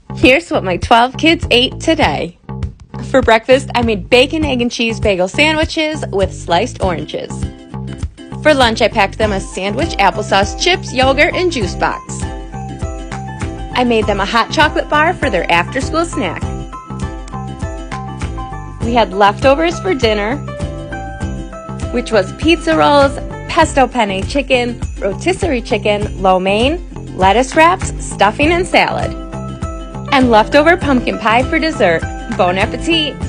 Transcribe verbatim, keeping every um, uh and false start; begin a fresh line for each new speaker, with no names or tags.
Here's what my twelve kids ate today. For breakfast, I made bacon, egg, and cheese bagel sandwiches with sliced oranges. For lunch, I packed them a sandwich, applesauce, chips, yogurt, and juice box. I made them a hot chocolate bar for their after-school snack. We had leftovers for dinner, which was pizza rolls, pesto penne chicken, rotisserie chicken, lo mein, lettuce wraps, stuffing, and salad. And leftover pumpkin pie for dessert. Bon appetit!